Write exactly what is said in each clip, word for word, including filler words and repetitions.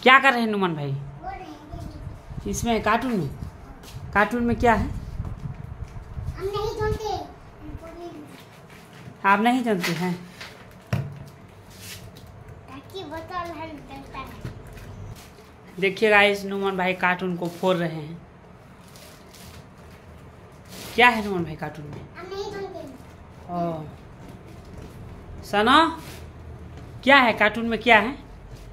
क्या कर रहे हैं नुमान भाई? इसमें कार्टून में कार्टून में क्या है? हम नहीं जानते। आप नहीं जानते हैं? बोतल है चलता है। देखिएगा इस नुमान भाई कार्टून को फोड़ रहे हैं। क्या है नुमान भाई कार्टून में? हम नहीं जानते। ओ सना, क्या है कार्टून में? क्या है?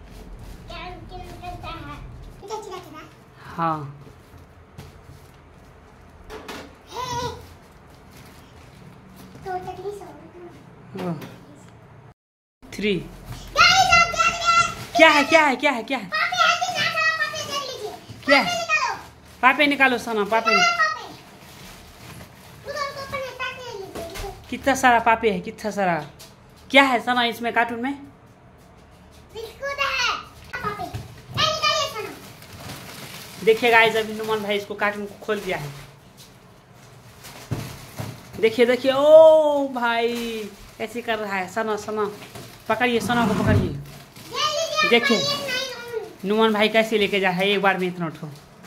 हाँ थ्री। क्या है क्या है क्या है क्या है क्या है? पापे निकालो सना, पापे कितना सारा पापे है, कितना सारा। क्या है सना इसमें कार्टून में? देखिए गाइस, अभी नुमान भाई इसको कार्टून को खोल दिया है। देखिए देखिए, ओ भाई कैसे कर रहा है। सना सना पकड़िए, सना को पकड़िए। देखिए नुमान भाई कैसे लेके जा है, एक बार में इतना उठो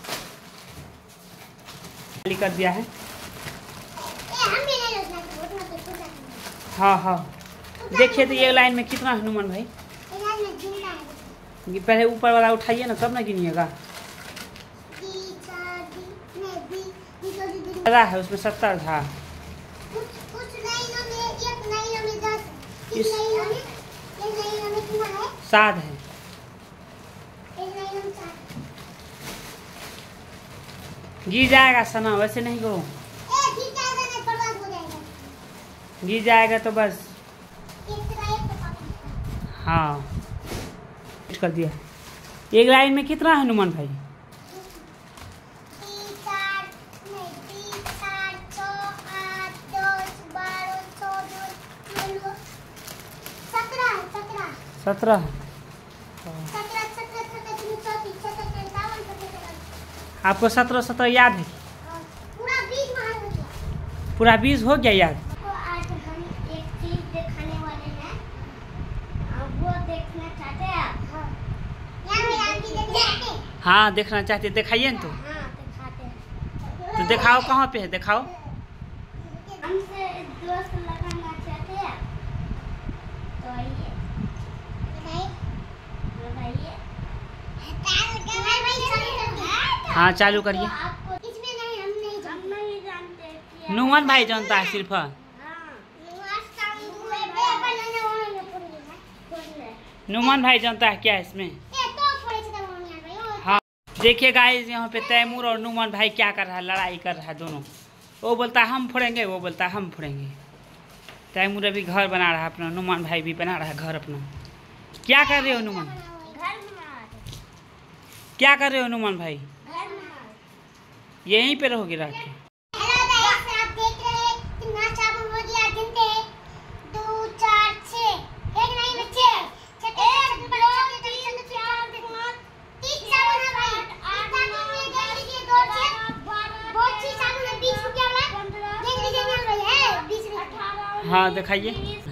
खाली कर दिया है। हाँ हाँ देखिए तो ये लाइन में कितना है नुमान भाई? पहले ऊपर वाला उठाइए ना, तब ना गिनिएगा। ज़्यादा है उसमें, सत्तर था। इस सात है। गिर जाएगा सना, वैसे नहीं करो। गिर जाएगा तो बस। हाँ कर दिया। एक लाइन में कितना है नुमान भाई? सत्रह। आपको सत्रह सत्रह याद है? पूरा बीस बार हो गया। पूरा बीस हो गया याद? आज हम एक चीज दिखाने वाले हैं, वो देखना चाहते हैं आप? हाँ। हाँ देखना चाहते, दिखाइए ना। तो हाँ दिखाते हैं। तो दिखाओ, कहाँ पे है दिखाओ। हमसे दोस्त लगाना चाहते हैं तो आइए लगाइए। हाँ चालू करिए। इसमें नहीं, हम नहीं हम नहीं जानते। नुमान भाई जानता है सिर्फ। नुमान भाई जानता है क्या इसमें? हाँ देखिए गाइस, यहाँ पे तैमूर और नुमान भाई क्या कर रहा है, लड़ाई कर रहा है दोनों। वो बोलता है हम फोड़ेंगे, वो बोलता है हम फोड़ेंगे। तैमूर अभी घर बना रहा है अपना, नुमान भाई भी बना रहा है घर अपना। क्या कर रहे हो नुमान? क्या कर रहे हो नुमान भाई? यहीं पे रहोगे रह के? हाँ दिखाइए।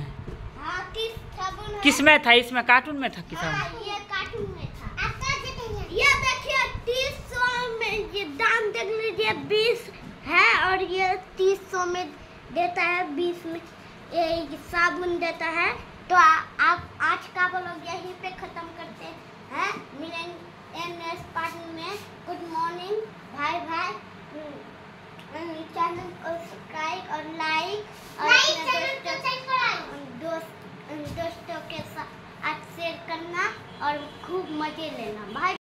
किसमें था? इसमें कार्टून में था? किस ये कार्टून में था। ये देखिए तीस सौ में, ये दाम देख लीजिए, बीस है और ये तीस सौ में देता है, बीस में ये साबुन देता है। तो आ, आप आज का ब्लॉग यहीं पे खत्म करते हैं। मिलेंगे नेक्स्ट पार्ट में। गुड मॉर्निंग भाई भाई। चैनल को सब्सक्राइब और लाइक और दोस्त दोस्तों के साथ शेयर करना और खूब मजे लेना। भाई।